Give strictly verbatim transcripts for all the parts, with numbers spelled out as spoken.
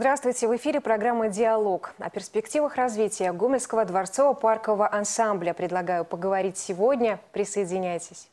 Здравствуйте! В эфире программа «Диалог». О перспективах развития Гомельского дворцово-паркового ансамбля предлагаю поговорить сегодня. Присоединяйтесь.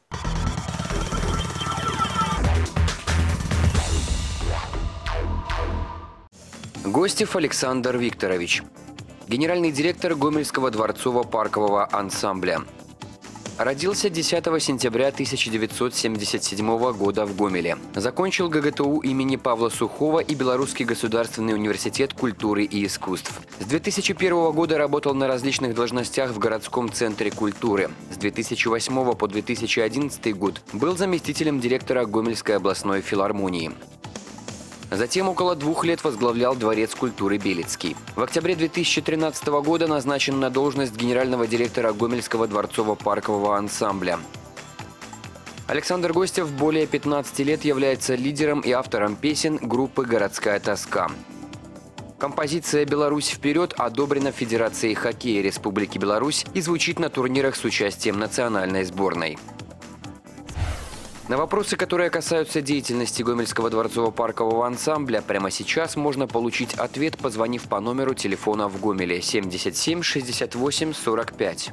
Гостев Александр Викторович, генеральный директор Гомельского дворцово-паркового ансамбля. Родился десятого сентября тысяча девятьсот семьдесят седьмого года в Гомеле. Закончил ГГТУ имени Павла Сухого и Белорусский государственный университет культуры и искусств. С две тысячи первого года работал на различных должностях в городском центре культуры. С две тысячи восьмого по две тысячи одиннадцатый год был заместителем директора Гомельской областной филармонии. Затем около двух лет возглавлял Дворец культуры Белецкий. В октябре две тысячи тринадцатого года назначен на должность генерального директора Гомельского дворцово-паркового ансамбля. Александр Гостев более пятнадцати лет является лидером и автором песен группы «Городская тоска». Композиция «Беларусь вперед» одобрена Федерацией хоккея Республики Беларусь и звучит на турнирах с участием национальной сборной. На вопросы, которые касаются деятельности Гомельского дворцово-паркового ансамбля, прямо сейчас можно получить ответ, позвонив по номеру телефона в Гомеле семьдесят семь шестьдесят восемь сорок пять.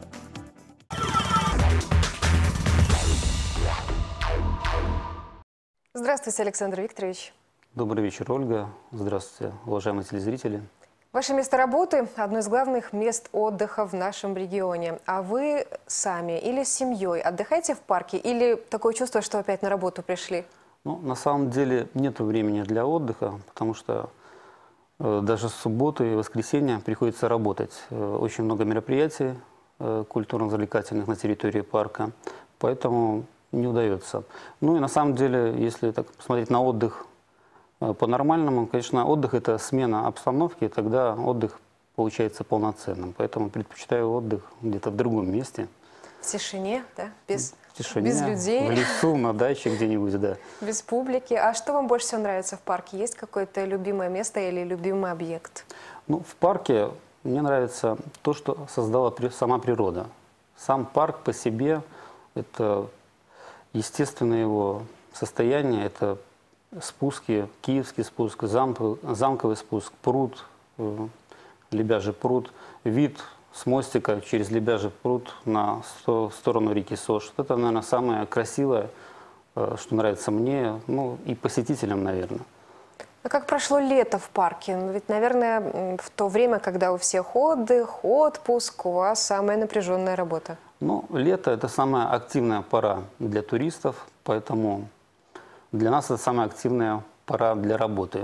Здравствуйте, Александр Викторович. Добрый вечер, Ольга. Здравствуйте, уважаемые телезрители. Ваше место работы – одно из главных мест отдыха в нашем регионе. А вы сами или с семьей отдыхаете в парке или такое чувство, что опять на работу пришли? Ну, на самом деле нет времени для отдыха, потому что э, даже с субботы и воскресенья приходится работать. Э, очень много мероприятий э, культурно-развлекательных на территории парка, поэтому не удается. Ну и на самом деле, если так посмотреть на отдых по-нормальному, конечно, отдых – это смена обстановки, и тогда отдых получается полноценным. Поэтому предпочитаю отдых где-то в другом месте. В тишине, да? Без, в тишине, без людей? В лесу, на даче где-нибудь, да. Без публики. А что вам больше всего нравится в парке? Есть какое-то любимое место или любимый объект? Ну, в парке мне нравится то, что создала сама природа. Сам парк по себе – это естественное его состояние, это спуски, киевский спуск, замковый, замковый спуск, пруд, э, Лебяжий пруд, вид с мостика через Лебяжий пруд на сто, сторону реки Сош. Это, наверное, самое красивое, э, что нравится мне, ну и посетителям, наверное. А как прошло лето в парке? Ну, ведь, наверное, в то время, когда у всех отдых, отпуск, у вас самая напряженная работа. Ну, лето – это самая активная пора для туристов, поэтому для нас это самая активная пора для работы.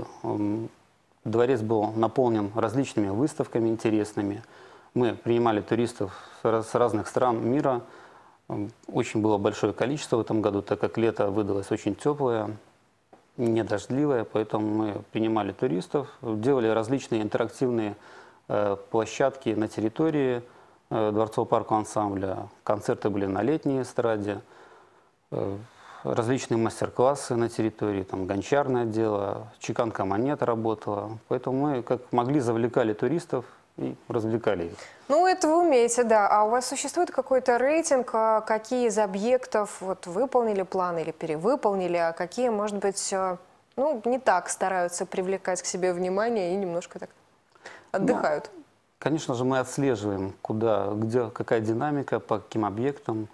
Дворец был наполнен различными выставками интересными. Мы принимали туристов с разных стран мира. Очень было большое количество в этом году, так как лето выдалось очень теплое, не дождливое. Поэтому мы принимали туристов, делали различные интерактивные площадки на территории дворцово-паркового ансамбля. Концерты были на летней эстраде. Различные мастер-классы на территории, там гончарное дело, чеканка монет работала. Поэтому мы как могли завлекали туристов и развлекали их. Ну, это вы умеете, да. А у вас существует какой-то рейтинг, какие из объектов вот, выполнили план или перевыполнили, а какие, может быть, ну, не так стараются привлекать к себе внимание и немножко так отдыхают? Ну, конечно же, мы отслеживаем, куда, где, какая динамика, по каким объектам.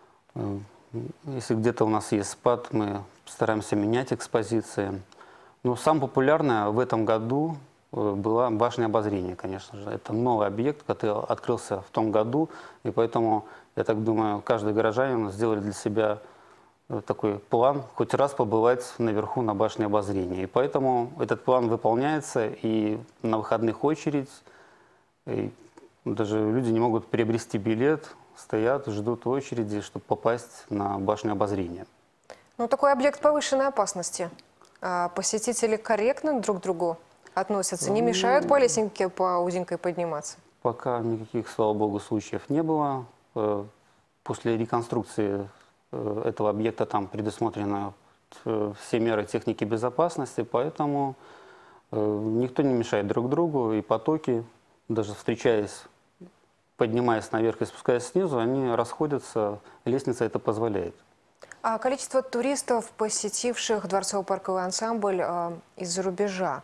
Если где-то у нас есть спад, мы стараемся менять экспозиции. Но самое популярное в этом году была башня обозрения, конечно же. Это новый объект, который открылся в том году. И поэтому, я так думаю, каждый горожанин сделали для себя такой план, хоть раз побывать наверху на башне обозрения. И поэтому этот план выполняется, и на выходных очередь. И даже люди не могут приобрести билет, стоят, ждут очереди, чтобы попасть на башню обозрения. Ну, такой объект повышенной опасности. А посетители корректно друг к другу относятся? Не мешают по лесенке по узенькой подниматься? Пока никаких, слава богу, случаев не было. После реконструкции этого объекта там предусмотрены все меры техники безопасности, поэтому никто не мешает друг другу, и потоки, даже встречаясь, поднимаясь наверх и спускаясь снизу, они расходятся, лестница это позволяет. А количество туристов, посетивших дворцово-парковый ансамбль э, из-за рубежа,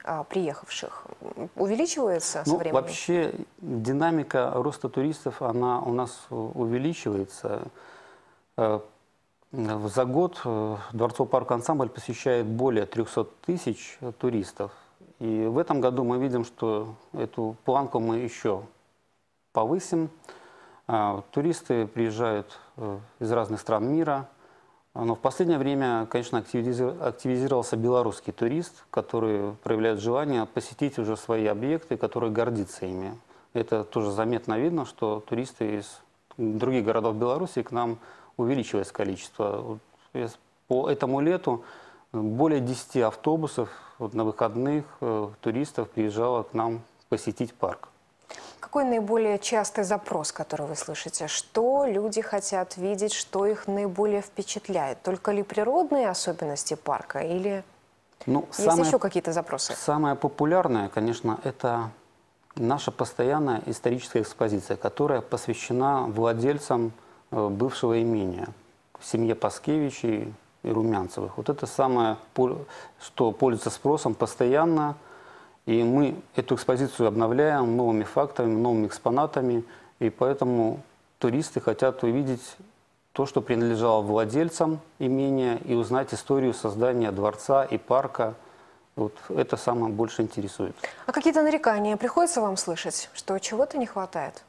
а, приехавших увеличивается со Ну, временем? вообще динамика роста туристов, она у нас увеличивается. Э, За год э, Дворцовый парк «Ансамбль» посещает более трёхсот тысяч туристов. И в этом году мы видим, что эту планку мы еще повысим. А, Туристы приезжают э, из разных стран мира. Но в последнее время, конечно, активизи- активизировался белорусский турист, который проявляет желание посетить уже свои объекты, который гордится ими. Это тоже заметно видно, что туристы из других городов Беларуси к нам увеличивается количество. Вот если по этому лету более десяти автобусов вот на выходных э, туристов приезжало к нам посетить парк. Какой наиболее частый запрос, который вы слышите? Что люди хотят видеть, что их наиболее впечатляет? Только ли природные особенности парка или Ну, есть самое, еще какие-то запросы? самое популярное, конечно, это наша постоянная историческая экспозиция, которая посвящена владельцам э, бывшего имения, семье Паскевичей и Румянцевых. Вот это самое, пол- что пользуется спросом постоянно. И мы эту экспозицию обновляем новыми фактами, новыми экспонатами. И поэтому туристы хотят увидеть то, что принадлежало владельцам имения, и узнать историю создания дворца и парка. Вот это самое больше интересует. А какие-то нарекания приходится вам слышать, что чего-то не хватает?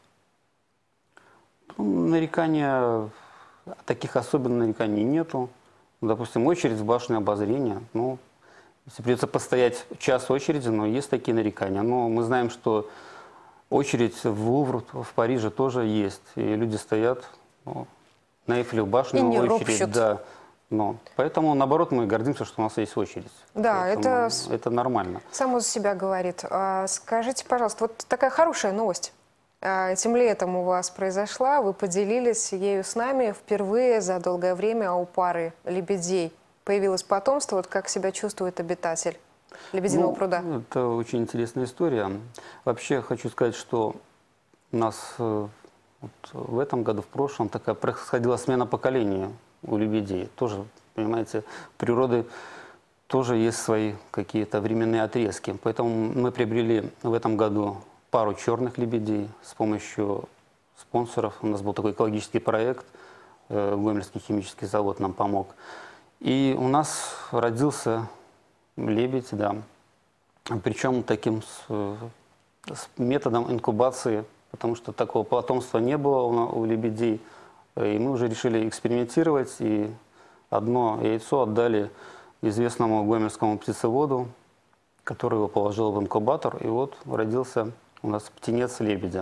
Ну, нарекания, таких особенных нареканий нету. Допустим, очередь в башне обозрения. Ну, если придется постоять час в очереди, но есть такие нарекания. Но мы знаем, что очередь в Лувр, в Париже тоже есть. И люди стоят ну, на Эйфелеву башню. И не очередь, ропщут. да. Но, поэтому, наоборот, мы гордимся, что у нас есть очередь. Да, Поэтому это с- это нормально. Само за себя говорит. А скажите, пожалуйста, вот такая хорошая новость. А, Этим летом у вас произошла, вы поделились ею с нами. Впервые за долгое время у пары лебедей появилось потомство. Вот как себя чувствует обитатель Лебединого Ну, пруда? Это очень интересная история. Вообще хочу сказать, что у нас э, вот в этом году, в прошлом, такая происходила смена поколения у лебедей. Тоже, понимаете, природы тоже есть свои какие-то временные отрезки. Поэтому мы приобрели в этом году пару черных лебедей с помощью спонсоров. У нас был такой экологический проект, э, Гомельский химический завод нам помог. И у нас родился лебедь, да. Причем таким с, э, с методом инкубации, потому что такого потомства не было у, у лебедей. Э, И мы уже решили экспериментировать, и одно яйцо отдали известному гомельскому птицеводу, который его положил в инкубатор, и вот родился у нас птенец лебедя.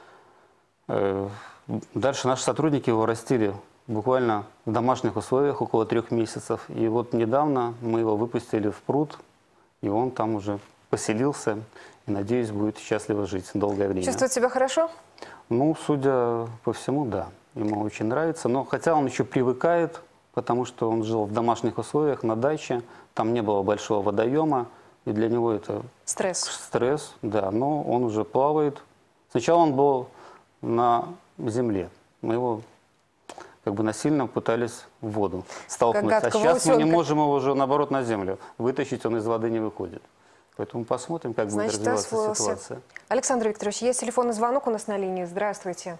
Э, Дальше наши сотрудники его растили буквально в домашних условиях около трех месяцев. И вот недавно мы его выпустили в пруд, и он там уже поселился, и, надеюсь, будет счастливо жить долгое время. Чувствует себя хорошо? Ну, судя по всему, да. Ему очень нравится. Но хотя он еще привыкает, потому что он жил в домашних условиях на даче, там не было большого водоема, и для него это Стресс. стресс, да, но он уже плавает. Сначала он был на земле. Мы его как бы насильно пытались в воду столкнуть. А гадкого сейчас мы не утенка. можем его уже, наоборот, на землю вытащить, он из воды не выходит. Поэтому посмотрим, как Значит, будет развиваться освоился. ситуация. Александр Викторович, есть телефонный звонок у нас на линии. Здравствуйте.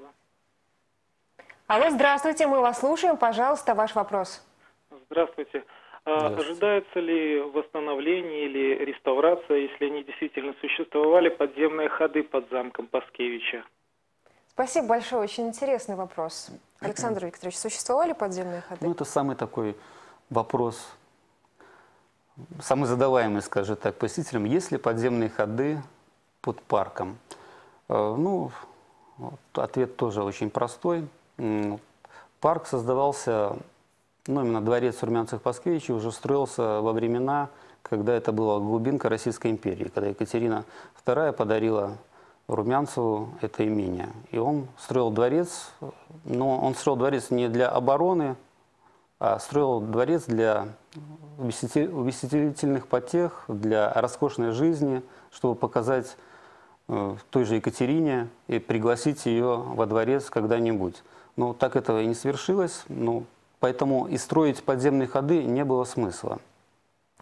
Алло, здравствуйте, мы вас слушаем. Пожалуйста, ваш вопрос. Здравствуйте. А Здравствуйте. ожидается ли восстановление или реставрация, если они действительно существовали, подземные ходы под замком Паскевича? Спасибо большое, очень интересный вопрос. Александр Викторович, существовали подземные ходы? Ну, это самый такой вопрос, самый задаваемый, скажем так, посетителям. Есть ли подземные ходы под парком? Э, Ну, вот ответ тоже очень простой. М, Парк создавался, ну, именно дворец Румянцевых-Паскевичей уже строился во времена, когда это была глубинка Российской империи, когда Екатерина вторая подарила Румянцеву это имение. И он строил дворец, но он строил дворец не для обороны, а строил дворец для увеселительных потех, для роскошной жизни, чтобы показать э, той же Екатерине и пригласить ее во дворец когда-нибудь. Но так этого и не свершилось, ну, поэтому и строить подземные ходы не было смысла.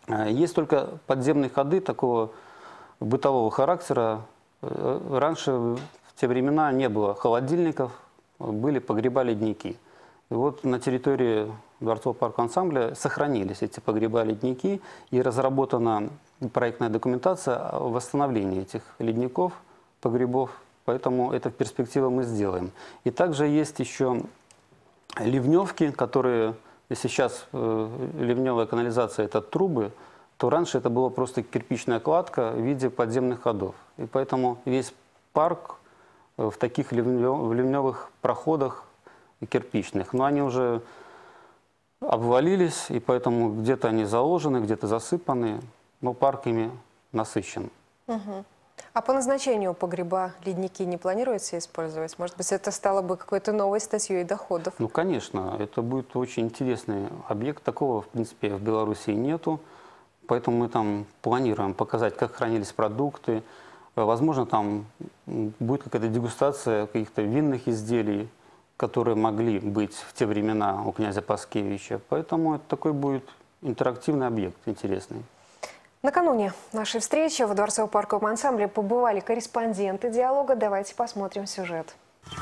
Есть только подземные ходы такого бытового характера. Раньше, в те времена, не было холодильников, были погреба-ледники. И вот на территории Дворцового парка ансамбля сохранились эти погреба-ледники, и разработана проектная документация о восстановлении этих ледников, погребов, поэтому это в перспективе мы сделаем. И также есть еще ливневки, которые, если сейчас э, ливневая канализация – это трубы, то раньше это была просто кирпичная кладка в виде подземных ходов. И поэтому весь парк в таких ливневых проходах кирпичных. Но они уже обвалились, и поэтому где-то они заложены, где-то засыпаны, но парк ими насыщен. Угу. А по назначению погреба ледники не планируется использовать? Может быть, это стало бы какой-то новой статьей доходов? Ну, конечно, это будет очень интересный объект. Такого, в принципе, в Беларуси нету. Поэтому мы там планируем показать, как хранились продукты. Возможно, там будет какая-то дегустация каких-то винных изделий, которые могли быть в те времена у князя Паскевича. Поэтому это такой будет интерактивный объект интересный. Накануне нашей встречи в Дворцово-парковом ансамбле побывали корреспонденты «Диалога». Давайте посмотрим сюжет.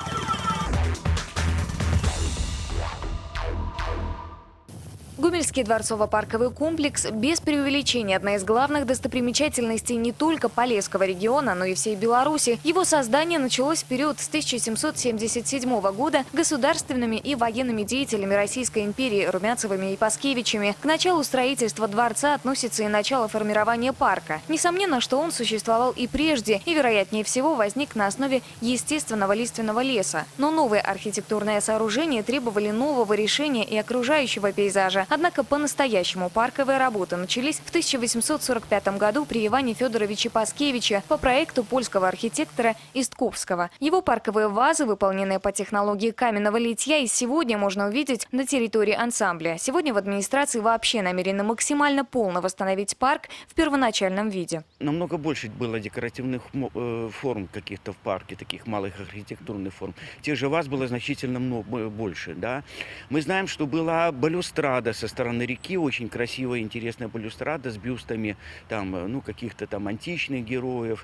Гомельский дворцово-парковый комплекс без преувеличения одна из главных достопримечательностей не только Полесского региона, но и всей Беларуси. Его создание началось в период с тысяча семьсот семьдесят седьмого года государственными и военными деятелями Российской империи Румянцевыми и Паскевичами. К началу строительства дворца относится и начало формирования парка. Несомненно, что он существовал и прежде, и, вероятнее всего, возник на основе естественного лиственного леса. Но новые архитектурные сооружения требовали нового решения и окружающего пейзажа. Однако по-настоящему парковые работы начались в тысяча восемьсот сорок пятом году при Иване Федоровиче Паскевиче по проекту польского архитектора Истковского. Его парковые вазы, выполненные по технологии каменного литья, и сегодня можно увидеть на территории ансамбля. Сегодня в администрации вообще намерены максимально полно восстановить парк в первоначальном виде. Намного больше было декоративных форм каких-то в парке, таких малых архитектурных форм. Тех же ваз было значительно много больше. Да? Мы знаем, что была балюстрада со стороны реки, очень красивая, интересная балюстрада с бюстами там, ну, каких-то там античных героев,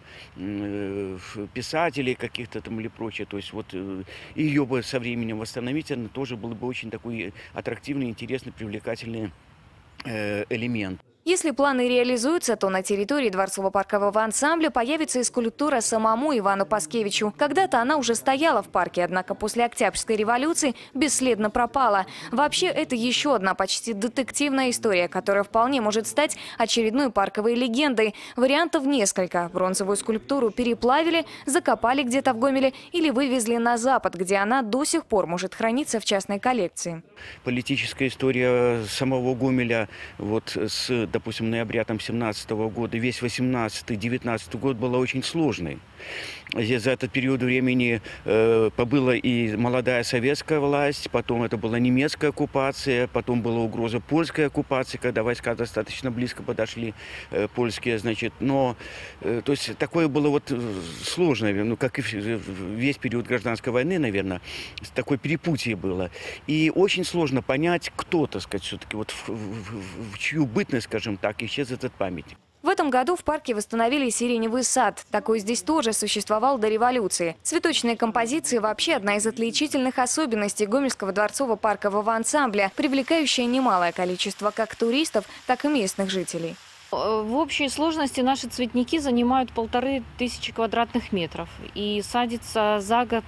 э, писателей каких-то там или прочее. То есть вот э, ее бы со временем восстановить, она тоже был бы очень такой аттрактивный, интересный, привлекательный э, элемент. Если планы реализуются, то на территории Дворцово-паркового ансамбля появится и скульптура самому Ивану Паскевичу. Когда-то она уже стояла в парке, однако после Октябрьской революции бесследно пропала. Вообще, это еще одна почти детективная история, которая вполне может стать очередной парковой легендой. Вариантов несколько. Бронзовую скульптуру переплавили, закопали где-то в Гомеле или вывезли на Запад, где она до сих пор может храниться в частной коллекции. Политическая история самого Гомеля вот с, допустим, ноября семнадцатого года, весь восемнадцатый девятнадцатый год была очень сложной. За этот период времени э, побыла и молодая советская власть, потом это была немецкая оккупация, потом была угроза польской оккупации, когда войска достаточно близко подошли, э, польские, значит. Но, э, то есть, такое было вот сложное, ну, как и весь период гражданской войны, наверное, такое перепутье было. И очень сложно понять, кто, так сказать, все-таки, вот в, в, в чью бытность, скажем так, исчез этот памятник. В этом году в парке восстановили сиреневый сад. Такой здесь тоже существовал до революции. Цветочные композиции вообще одна из отличительных особенностей Гомельского дворцово-паркового ансамбля, привлекающая немалое количество как туристов, так и местных жителей. В общей сложности наши цветники занимают полторы тысячи квадратных метров. И садится за год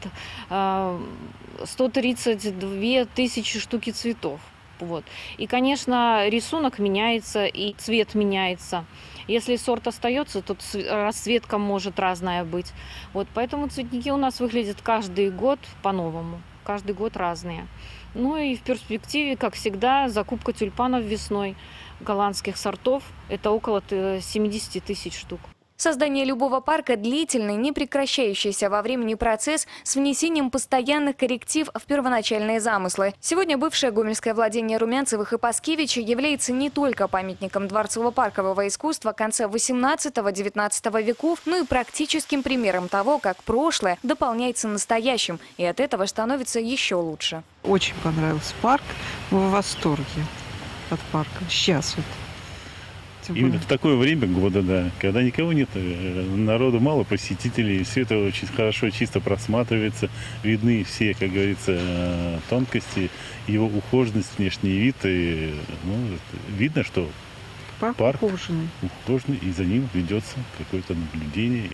сто тридцать две тысячи штуки цветов. Вот. И, конечно, рисунок меняется, и цвет меняется. Если сорт остается, то расцветка может разная быть. Вот, поэтому цветники у нас выглядят каждый год по-новому. Каждый год разные. Ну и в перспективе, как всегда, закупка тюльпанов весной голландских сортов. Это около семидесяти тысяч штук. Создание любого парка – длительный, не прекращающийся во времени процесс с внесением постоянных корректив в первоначальные замыслы. Сегодня бывшее гомельское владение Румянцевых и Паскевича является не только памятником дворцово-паркового искусства конца восемнадцатого-девятнадцатого веков, но и практическим примером того, как прошлое дополняется настоящим, и от этого становится еще лучше. Очень понравился парк, мы в восторге от парка. Сейчас вот. тем Именно более. в такое время года, да, когда никого нет, народу мало, посетителей, все это очень хорошо, чисто просматривается, видны все, как говорится, тонкости, его ухоженность, внешний вид, и, ну, видно, что Парк, парк ухоженный. ухоженный, и за ним ведется какое-то наблюдение.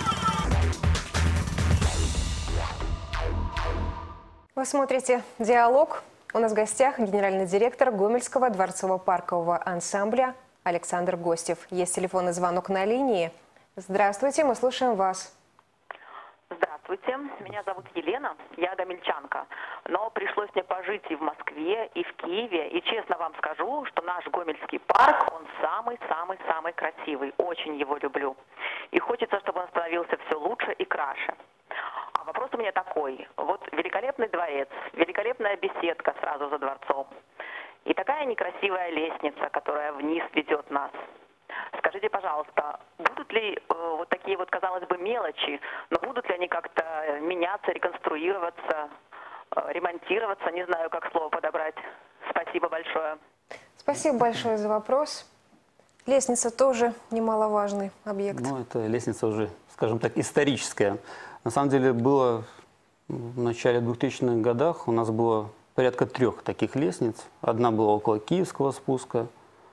Вы смотрите «Диалог». У нас в гостях генеральный директор Гомельского дворцово-паркового ансамбля Александр Гостев. Есть телефонный звонок на линии. Здравствуйте, мы слушаем вас. Здравствуйте, меня зовут Елена, я гомельчанка, но пришлось мне пожить и в Москве, и в Киеве, и честно вам скажу, что наш Гомельский парк, он самый-самый-самый красивый, очень его люблю. И хочется, чтобы он становился все лучше и краше. А вопрос у меня такой, вот великолепный дворец, великолепная беседка сразу за дворцом, и такая некрасивая лестница, которая вниз ведет нас. Скажите, пожалуйста, будут ли э, вот такие вот, казалось бы, мелочи, но будут ли они как-то меняться, реконструироваться, э, ремонтироваться, не знаю, как слово подобрать. Спасибо большое. Спасибо большое за вопрос. Лестница тоже немаловажный объект. Ну, это лестница уже, скажем так, историческая. На самом деле было в начале двухтысячных годах, у нас было порядка трех таких лестниц. Одна была около Киевского спуска,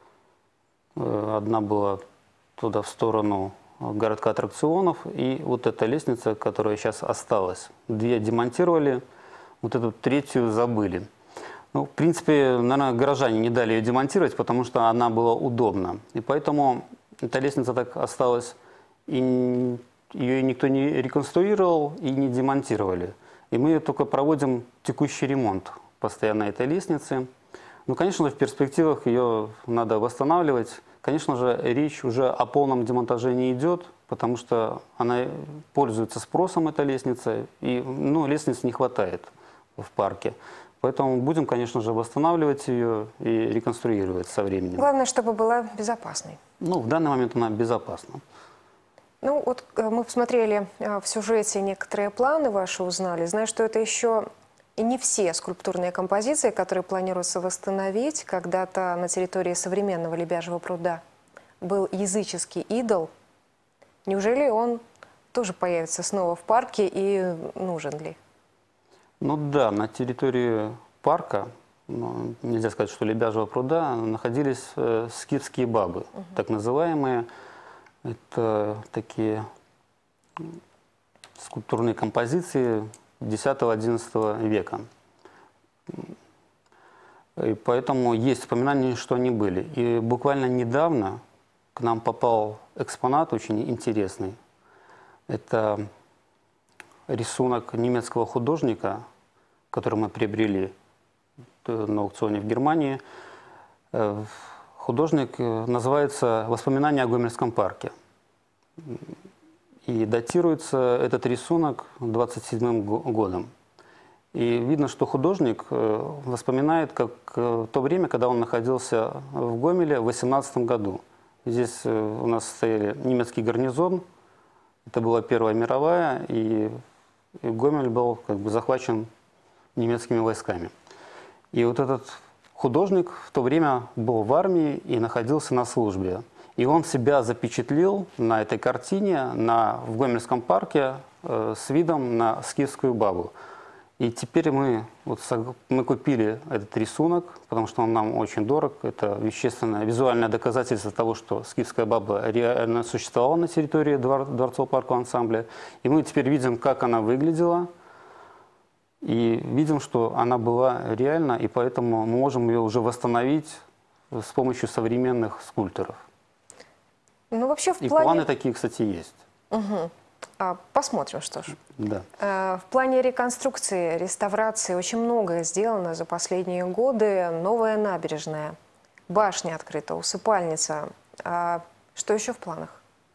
одна была туда в сторону городка аттракционов, и вот эта лестница, которая сейчас осталась. Две демонтировали, вот эту третью забыли. Ну, в принципе, наверное, горожане не дали ее демонтировать, потому что она была удобна. И поэтому эта лестница так осталась, и ее никто не реконструировал и не демонтировали. И мы только проводим текущий ремонт постоянно этой лестницы. Ну, конечно же, в перспективах ее надо восстанавливать. Конечно же, речь уже о полном демонтаже не идет, потому что она пользуется спросом, эта лестница, и ну, лестниц не хватает в парке. Поэтому будем, конечно же, восстанавливать ее и реконструировать со временем. Главное, чтобы была безопасной. Ну, в данный момент она безопасна. Ну, вот мы посмотрели в сюжете некоторые планы ваши, узнали. Знаю, что это еще и не все скульптурные композиции, которые планируется восстановить. Когда-то на территории современного Лебяжьего пруда был языческий идол. Неужели он тоже появится снова в парке и нужен ли? Ну да, на территории парка, ну, нельзя сказать, что Лебяжьего пруда, находились э, скифские бабы, угу. так называемые. Это такие скульптурные композиции десятого-одиннадцатого века. И поэтому есть вспоминания, что они были. И буквально недавно к нам попал экспонат очень интересный. Это рисунок немецкого художника, который мы приобрели на аукционе в Германии. Художник называется «Воспоминания о Гомельском парке». И датируется этот рисунок двадцать седьмым годом. И видно, что художник воспоминает как то время, когда он находился в Гомеле в восемнадцатом году. Здесь у нас стояли немецкий гарнизон, это была Первая мировая, и Гомель был как бы захвачен немецкими войсками. И вот этот художник в то время был в армии и находился на службе. И он себя запечатлел на этой картине на, в Гомельском парке э, с видом на скифскую бабу. И теперь мы, вот, мы купили этот рисунок, потому что он нам очень дорог. Это вещественное, визуальное доказательство того, что скифская баба реально существовала на территории двор, дворцово-паркового ансамбля. И мы теперь видим, как она выглядела. И видим, что она была реальна, и поэтому мы можем ее уже восстановить с помощью современных скульпторов. Ну, вообще в и плане... планы такие, кстати, есть. Угу. А, посмотрим, что ж. Да. А, в плане реконструкции, реставрации очень многое сделано за последние годы. Новая набережная, башня открыта, усыпальница. А что еще в планах?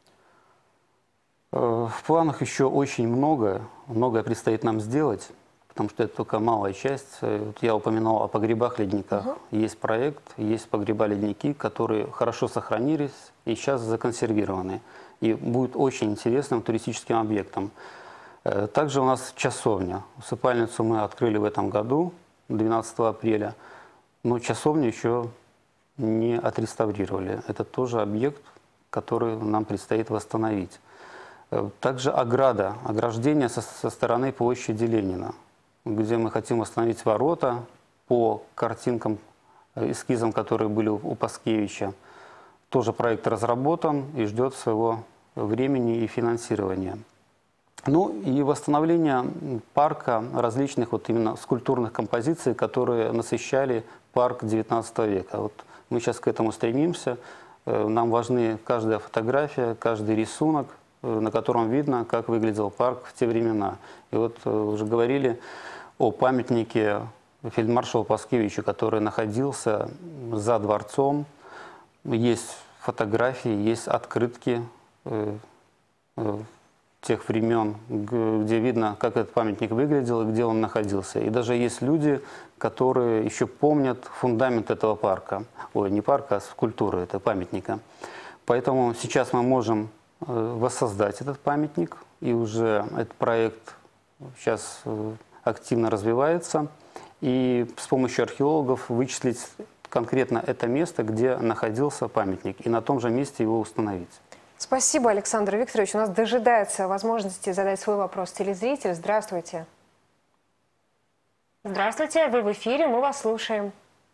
В планах еще очень много. Многое предстоит нам сделать, потому что это только малая часть. Вот я упоминал о погребах-ледниках. Угу. Есть проект, есть погреба-ледники, которые хорошо сохранились и сейчас законсервированы. И будет очень интересным туристическим объектом. Также у нас часовня. Усыпальницу мы открыли в этом году, двенадцатого апреля. Но часовню еще не отреставрировали. Это тоже объект, который нам предстоит восстановить. Также ограда, ограждение со, со стороны площади Ленина, где мы хотим восстановить ворота по картинкам, эскизам, которые были у Паскевича. Тоже проект разработан и ждет своего времени и финансирования. Ну и восстановление парка различных вот именно скульптурных композиций, которые насыщали парк девятнадцатого века. Вот мы сейчас к этому стремимся. Нам важны каждая фотография, каждый рисунок, на котором видно, как выглядел парк в те времена. И вот уже говорили о памятнике фельдмаршалу Паскевичу, который находился за дворцом. Есть фотографии, есть открытки э, э, тех времен, где видно, как этот памятник выглядел и где он находился. И даже есть люди, которые еще помнят фундамент этого парка. Ой, не парка, а скульптуры, это памятника. Поэтому сейчас мы можем э, воссоздать этот памятник. И уже этот проект сейчас э, активно развивается. И с помощью археологов вычислить конкретно это место, где находился памятник, и на том же месте его установить. Спасибо, Александр Викторович. У нас дожидается возможности задать свой вопрос телезритель. Здравствуйте. Здравствуйте, вы в эфире, мы вас слушаем.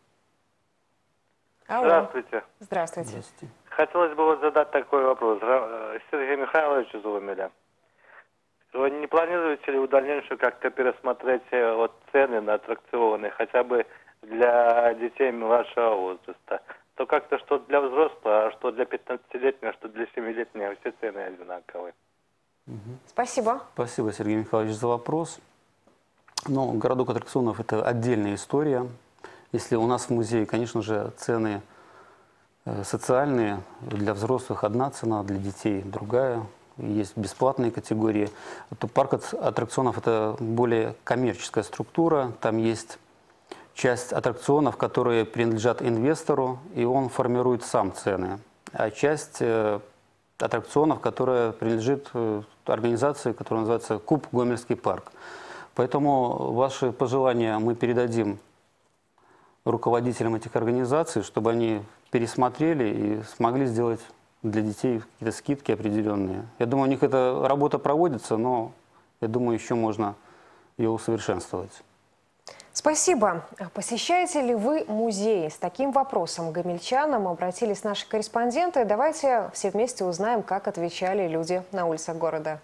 Алло. Здравствуйте. Здравствуйте. Здравствуйте. Хотелось бы вот задать такой вопрос Сергею Михайловичу Зумеля. Вы не планируете ли в дальнейшем как-то пересмотреть вот цены на аттракционы, хотя бы для детей младшего возраста? То как-то что для взрослого, а что для пятнадцатилетнего, что для семилетнего, все цены одинаковые. Спасибо. Спасибо, Сергей Михайлович, за вопрос. Но городок аттракционов – это отдельная история. Если у нас в музее, конечно же, цены социальные, для взрослых одна цена, для детей другая. Есть бесплатные категории. То парк аттракционов – это более коммерческая структура. Там есть часть аттракционов, которые принадлежат инвестору, и он формирует сам цены. А часть э, аттракционов, которая принадлежит э, организации, которая называется КУП «Гомельский парк». Поэтому ваши пожелания мы передадим руководителям этих организаций, чтобы они пересмотрели и смогли сделать для детей какие-то скидки определенные. Я думаю, у них эта работа проводится, но я думаю, еще можно ее усовершенствовать. Спасибо. Посещаете ли вы музей? С таким вопросом к гомельчанам обратились наши корреспонденты. Давайте все вместе узнаем, как отвечали люди на улицах города.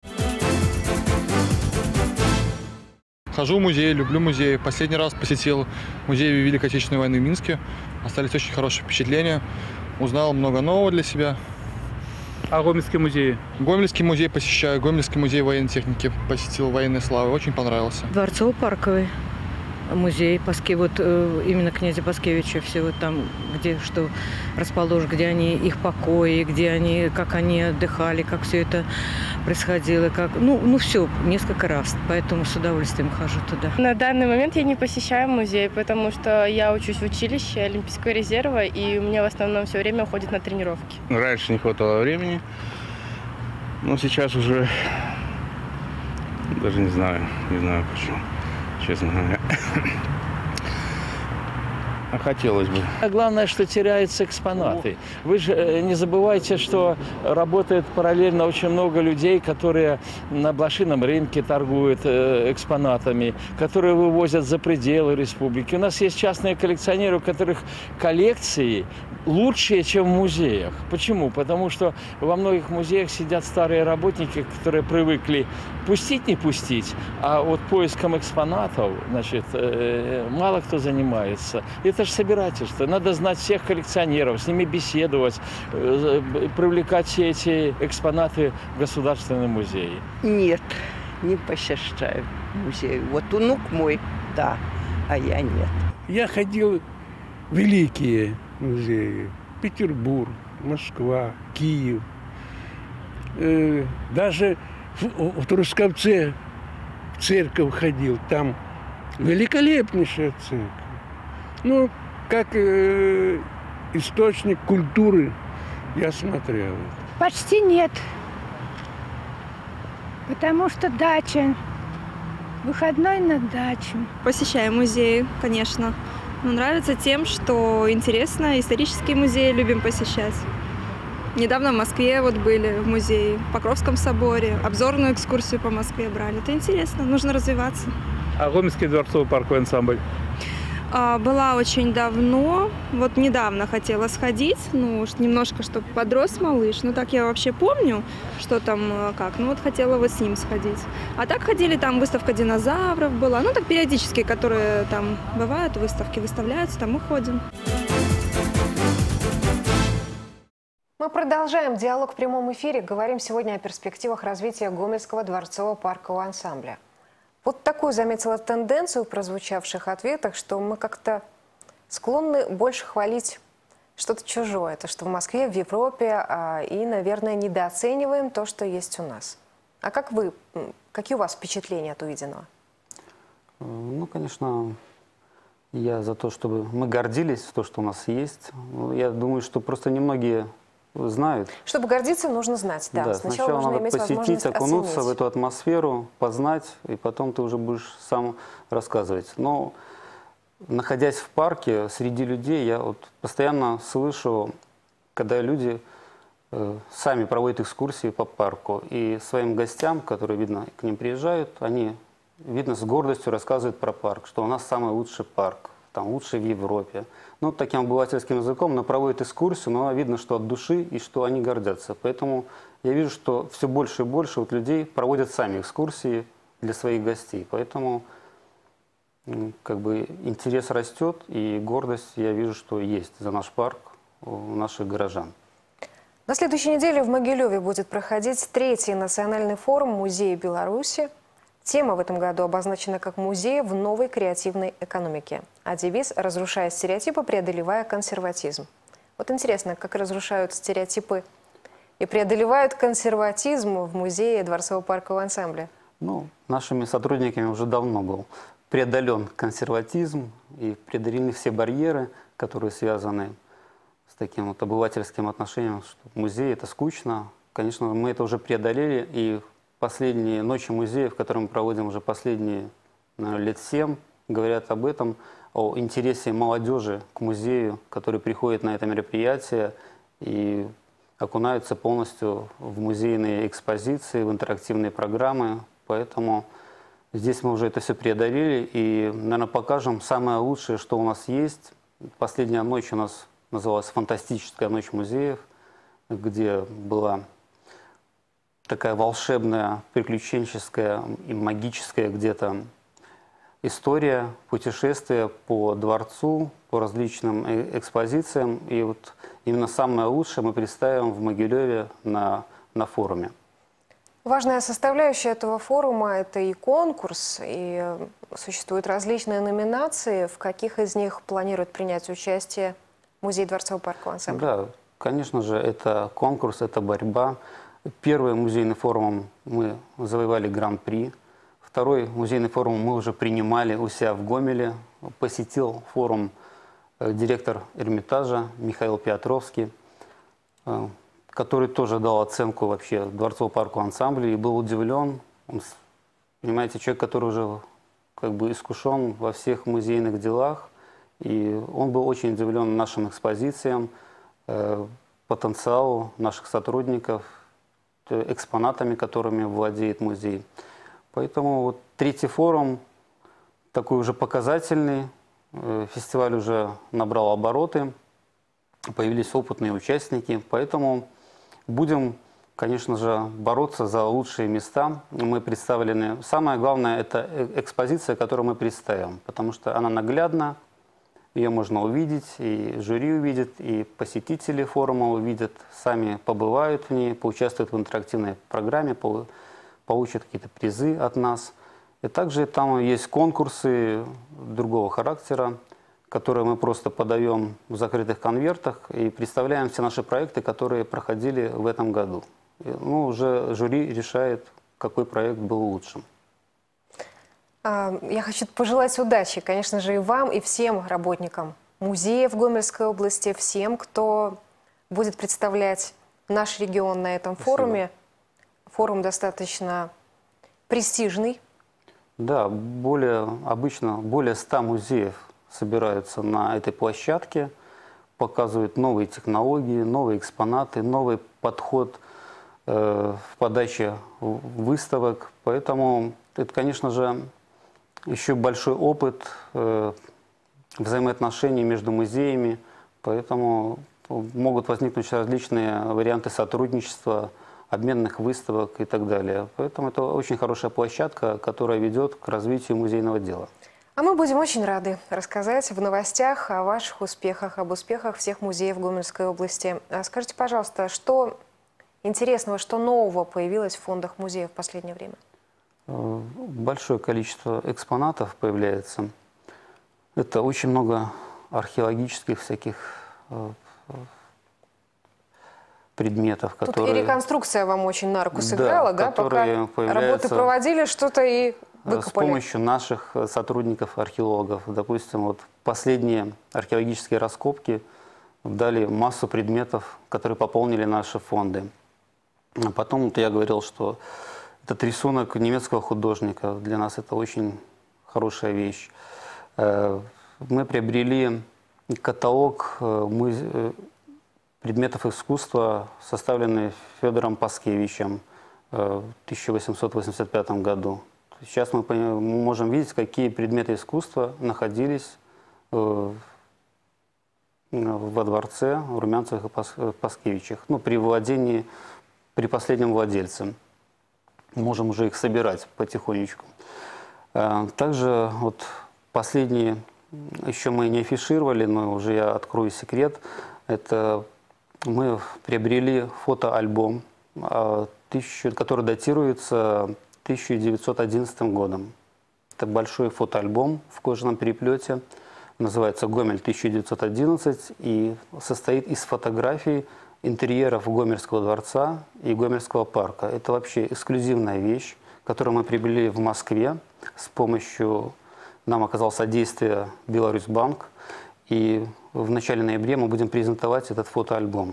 Хожу в музей, люблю музей. Последний раз посетил музей Великой Отечественной войны в Минске. Остались очень хорошие впечатления. Узнал много нового для себя. А Гомельский музей? Гомельский музей посещаю. Гомельский музей военной техники посетил, военной славы. Очень понравился. Дворцово-парковый музей Паски, вот э, именно князя Паскевича, все вот там, где что расположено, где они, их покои, где они, как они отдыхали, как все это происходило, как, ну, ну все, несколько раз, поэтому с удовольствием хожу туда. На данный момент я не посещаю музей, потому что я учусь в училище Олимпийского резерва, и у меня в основном все время уходит на тренировки. Раньше не хватало времени, но сейчас уже даже не знаю, не знаю почему. Честно говоря. А хотелось бы. Главное, что теряются экспонаты. Вы же не забывайте, что работает параллельно очень много людей, которые на блошином рынке торгуют экспонатами, которые вывозят за пределы республики. У нас есть частные коллекционеры, у которых коллекции лучшие, чем в музеях. Почему? Потому что во многих музеях сидят старые работники, которые привыкли пустить, не пустить, а вот поиском экспонатов, значит, мало кто занимается. Это же собирательство. Надо знать всех коллекционеров, с ними беседовать, привлекать все эти экспонаты в Государственный музей. Нет, не посещаю музей. Вот внук мой, да, а я нет. Я ходил в великие музеи. Петербург, Москва, Киев. Э, даже в, в Трусковце в церковь ходил. Там великолепнейшая церковь. Ну, как э, источник культуры я смотрел. Почти нет. Потому что дача. Выходной на дачу. Посещаю музеи, конечно. Ну, нравится тем, что интересно, исторические музеи любим посещать. Недавно в Москве вот были в музее, в Покровском соборе, обзорную экскурсию по Москве брали. Это интересно, нужно развиваться. А Гомельский дворцовый парковый ансамбль? А, была очень давно, вот недавно хотела сходить, ну, уж немножко, чтобы подрос малыш. Ну, так я вообще помню, что там, как, ну, вот хотела вот с ним сходить. А так ходили, там выставка динозавров была, ну, так периодически, которые там бывают, выставки выставляются, там мы ходим. Мы продолжаем диалог в прямом эфире. Говорим сегодня о перспективах развития Гомельского дворцового паркового ансамбля. Вот такую заметила тенденцию в прозвучавших ответах, что мы как-то склонны больше хвалить что-то чужое, то, что в Москве, в Европе, и, наверное, недооцениваем то, что есть у нас. А как вы, какие у вас впечатления от увиденного? Ну, конечно, я за то, чтобы мы гордились то, что у нас есть. Я думаю, что просто немногие знают. Чтобы гордиться, нужно знать, да. Да, сначала, сначала нужно надо иметь посетить, возможность окунуться оценить. в эту атмосферу, познать, и потом ты уже будешь сам рассказывать. Но, находясь в парке, среди людей, я вот постоянно слышу, когда люди э, сами проводят экскурсии по парку, и своим гостям, которые, видно, к ним приезжают, они, видно, с гордостью рассказывают про парк, что у нас самый лучший парк, там, лучший в Европе. Ну, таким обывательским языком, но проводят экскурсию, но видно, что от души и что они гордятся. Поэтому я вижу, что все больше и больше вот людей проводят сами экскурсии для своих гостей. Поэтому как бы интерес растет, и гордость, я вижу, что есть за наш парк у наших горожан. На следующей неделе в Могилеве будет проходить третий национальный форум музея Беларуси. Тема в этом году обозначена как «Музей в новой креативной экономике», а девиз «Разрушая стереотипы, преодолевая консерватизм». Вот интересно, как разрушают стереотипы и преодолевают консерватизм в музее Дворцового паркового ансамбля? Ну, нашими сотрудниками уже давно был преодолен консерватизм и преодолены все барьеры, которые связаны с таким вот обывательским отношением, что музей – это скучно. Конечно, мы это уже преодолели, и последние ночи музеев, которые мы проводим уже последние, наверное, лет семь, говорят об этом, о интересе молодежи к музею, который приходит на это мероприятие и окунаются полностью в музейные экспозиции, в интерактивные программы. Поэтому здесь мы уже это все преодолели и, наверное, покажем самое лучшее, что у нас есть. Последняя ночь у нас называлась «Фантастическая ночь музеев», где была такая волшебная, приключенческая и магическая где-то история, путешествие по дворцу, по различным экспозициям. И вот именно самое лучшее мы представим в Могилеве на, на форуме. Важная составляющая этого форума – это и конкурс, и существуют различные номинации. В каких из них планирует принять участие музей Дворцового паркового ансамбля? Да, конечно же, это конкурс, это борьба. Первый музейный форум мы завоевали гран-при. Второй музейный форум мы уже принимали у себя в Гомеле. Посетил форум директор Эрмитажа Михаил Петровский, который тоже дал оценку вообще Дворцовому парковому ансамблю и был удивлен. Он, понимаете, человек, который уже как бы искушен во всех музейных делах. И он был очень удивлен нашим экспозициям, потенциалу наших сотрудников, экспонатами, которыми владеет музей. Поэтому вот третий форум такой уже показательный. Фестиваль уже набрал обороты, появились опытные участники. Поэтому будем, конечно же, бороться за лучшие места. Мы представлены. Самое главное – это экспозиция, которую мы представим, потому что она наглядна. Ее можно увидеть, и жюри увидит, и посетители форума увидят, сами побывают в ней, поучаствуют в интерактивной программе, получат какие-то призы от нас. И также там есть конкурсы другого характера, которые мы просто подаем в закрытых конвертах и представляем все наши проекты, которые проходили в этом году. И, ну, уже жюри решает, какой проект был лучшим. Я хочу пожелать удачи, конечно же, и вам, и всем работникам музея в Гомельской области, всем, кто будет представлять наш регион на этом Спасибо. форуме. Форум достаточно престижный. Да, более, обычно более ста музеев собираются на этой площадке, показывают новые технологии, новые экспонаты, новый подход э, в подаче выставок. Поэтому это, конечно же, еще большой опыт э, взаимоотношений между музеями. Поэтому могут возникнуть различные варианты сотрудничества, обменных выставок и так далее. Поэтому это очень хорошая площадка, которая ведет к развитию музейного дела. А мы будем очень рады рассказать в новостях о ваших успехах, об успехах всех музеев Гомельской области. Скажите, пожалуйста, что интересного, что нового появилось в фондах музея в последнее время? Большое количество экспонатов появляется. Это очень много археологических всяких предметов, которые... Тут и реконструкция вам очень на руку сыграла, да? да? Пока работы проводили, что-то и выкопали. С помощью наших сотрудников, археологов. Допустим, вот последние археологические раскопки дали массу предметов, которые пополнили наши фонды. А потом вот я говорил, что этот рисунок немецкого художника, для нас это очень хорошая вещь. Мы приобрели каталог предметов искусства, составленный Федором Паскевичем в тысяча восемьсот восемьдесят пятом году. Сейчас мы можем видеть, какие предметы искусства находились во дворце Румянцевых и Паскевичах, ну, при владении, при последнем владельце. Можем уже их собирать потихонечку. Также вот последние, еще мы не афишировали, но уже я открою секрет, это мы приобрели фотоальбом, который датируется тысяча девятьсот одиннадцатым годом. Это большой фотоальбом в кожаном переплете, называется «Гомель тысяча девятьсот одиннадцать» и состоит из фотографий интерьеров Гомельского дворца и Гомельского парка. Это вообще эксклюзивная вещь, которую мы приобрели в Москве с помощью, нам оказал содействие Беларусьбанк, и в начале ноября мы будем презентовать этот фотоальбом.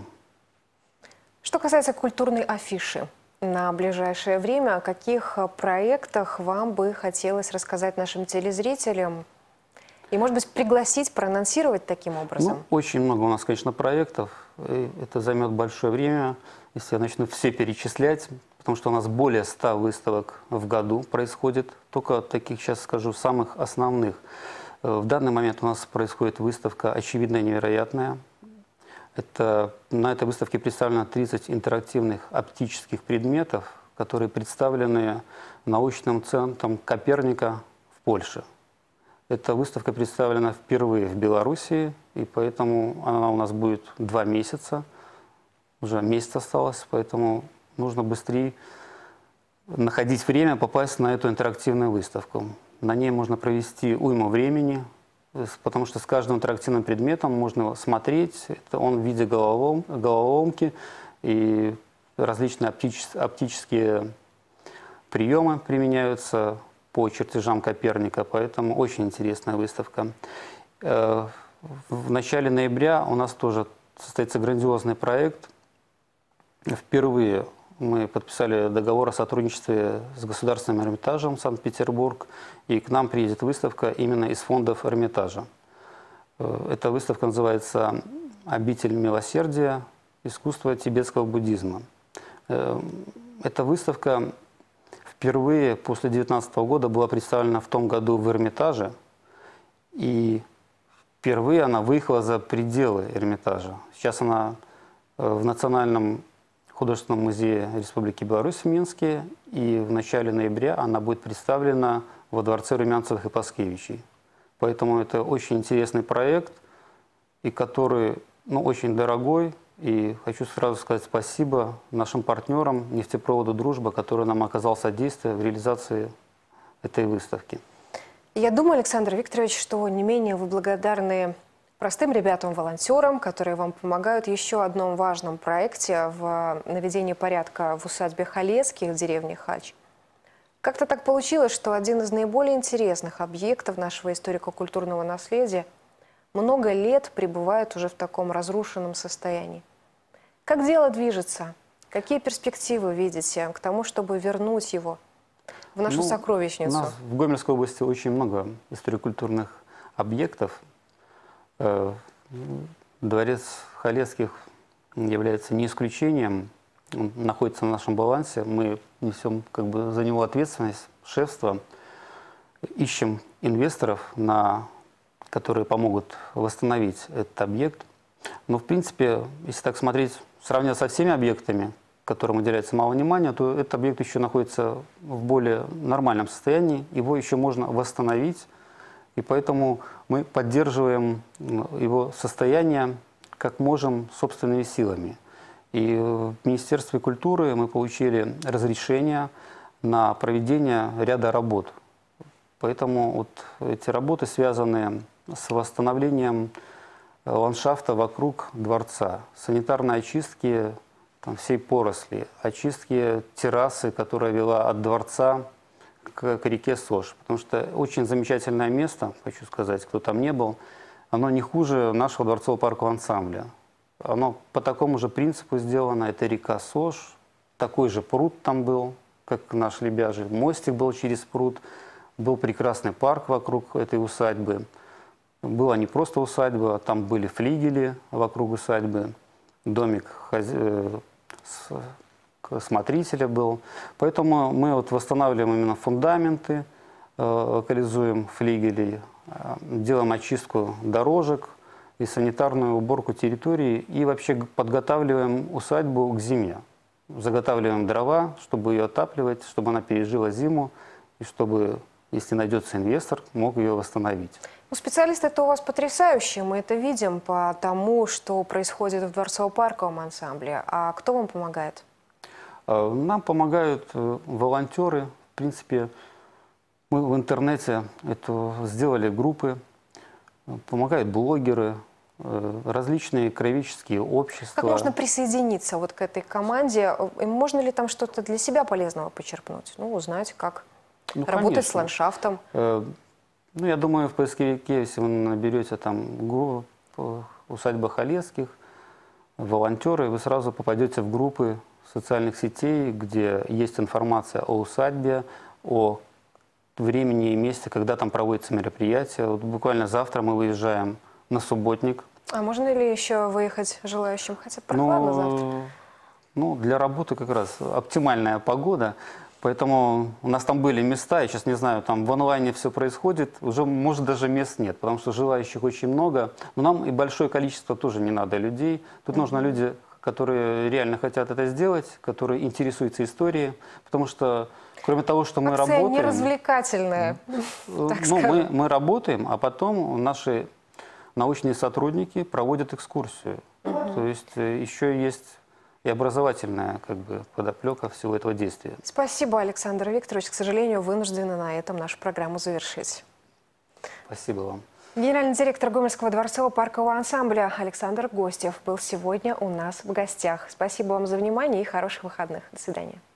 Что касается культурной афиши, на ближайшее время о каких проектах вам бы хотелось рассказать нашим телезрителям? И, может быть, пригласить, проанонсировать таким образом? Ну, очень много у нас, конечно, проектов. И это займет большое время, если я начну все перечислять, потому что у нас более ста выставок в году происходит. Только таких, сейчас скажу, самых основных. В данный момент у нас происходит выставка «Очевидное невероятное». Это, на этой выставке представлено тридцать интерактивных оптических предметов, которые представлены научным центром Коперника в Польше. Эта выставка представлена впервые в Белоруссии, и поэтому она у нас будет два месяца. Уже месяц осталось, поэтому нужно быстрее находить время попасть на эту интерактивную выставку. На ней можно провести уйму времени, потому что с каждым интерактивным предметом можно смотреть. Это он в виде головолом, головоломки, и различные оптичес, оптические приемы применяются по чертежам Коперника, поэтому очень интересная выставка. В начале ноября у нас тоже состоится грандиозный проект. Впервые мы подписали договор о сотрудничестве с Государственным Эрмитажем Санкт-Петербург, и к нам приедет выставка именно из фондов Эрмитажа. Эта выставка называется «Обитель милосердия. Искусство тибетского буддизма». Эта выставка впервые после две тысячи девятнадцатого года была представлена в том году в Эрмитаже, и впервые она выехала за пределы Эрмитажа. Сейчас она в Национальном художественном музее Республики Беларусь в Минске, и в начале ноября она будет представлена во дворце Румянцевых и Паскевичей. Поэтому это очень интересный проект, и который, ну, очень дорогой. И хочу сразу сказать спасибо нашим партнерам нефтепроводу «Дружба», который нам оказал содействие в реализации этой выставки. Я думаю, Александр Викторович, что не менее вы благодарны простым ребятам-волонтерам, которые вам помогают в еще одном важном проекте в наведении порядка в усадьбе Халецких в деревне Хач. Как-то так получилось, что один из наиболее интересных объектов нашего историко-культурного наследия много лет пребывает уже в таком разрушенном состоянии. Как дело движется? Какие перспективы видите к тому, чтобы вернуть его в нашу ну, сокровищницу? У нас в Гомельской области очень много историко-культурных объектов. Дворец Халецких является не исключением, он находится на нашем балансе, мы несем как бы за него ответственность, шефство, ищем инвесторов, на, которые помогут восстановить этот объект. Но в принципе, если так смотреть, сравнивать со всеми объектами, которым уделяется мало внимания, то этот объект еще находится в более нормальном состоянии, его еще можно восстановить, и поэтому мы поддерживаем его состояние как можем собственными силами. И в Министерстве культуры мы получили разрешение на проведение ряда работ. Поэтому вот эти работы связаны с восстановлением ландшафта вокруг дворца, санитарной очистки там, всей поросли, очистки террасы, которая вела от дворца к, к реке Сош. Потому что очень замечательное место, хочу сказать, кто там не был, оно не хуже нашего дворцово-паркового ансамбля. Оно по такому же принципу сделано. Это река Сош, такой же пруд там был, как наш Лебяжий, мостик был через пруд, был прекрасный парк вокруг этой усадьбы. Была не просто усадьба, там были флигели вокруг усадьбы, домик хозя... смотрителя был. Поэтому мы вот восстанавливаем именно фундаменты, локализуем флигели, делаем очистку дорожек и санитарную уборку территории и вообще подготавливаем усадьбу к зиме. Заготавливаем дрова, чтобы ее отапливать, чтобы она пережила зиму и чтобы, если найдется инвестор, мог ее восстановить. Ну, специалисты-то у вас потрясающие, мы это видим по тому, что происходит в Дворцово-парковом ансамбле. А кто вам помогает? Нам помогают волонтеры. В принципе, мы в интернете это сделали группы, помогают блогеры, различные краеведческие общества. Как можно присоединиться вот к этой команде? И можно ли там что-то для себя полезного почерпнуть? Ну, узнать, как ну, работать конечно. с ландшафтом. Ну, я думаю, в поисковике, если вы наберете там группу «Усадьба Халецких», волонтеры, вы сразу попадете в группы социальных сетей, где есть информация о усадьбе, о времени и месте, когда там проводится мероприятие. Вот буквально завтра мы выезжаем на Субботник. А можно ли еще выехать желающим? Хотя прохладно ну, завтра. Ну, для работы как раз оптимальная погода. Поэтому у нас там были места, я сейчас не знаю, там в онлайне все происходит, уже, может, даже мест нет, потому что желающих очень много. Но нам и большое количество тоже не надо людей. Тут mm-hmm. нужны люди, которые реально хотят это сделать, которые интересуются историей, потому что, кроме того, что мы Акция работаем... не развлекательная, ну, так ну, мы, мы работаем, а потом наши научные сотрудники проводят экскурсию. Mm-hmm. То есть еще есть... и образовательная как бы, подоплека всего этого действия. Спасибо, Александр Викторович. К сожалению, вынуждены на этом нашу программу завершить. Спасибо вам. Генеральный директор Гомельского дворцово-паркового ансамбля Александр Гостев был сегодня у нас в гостях. Спасибо вам за внимание и хороших выходных. До свидания.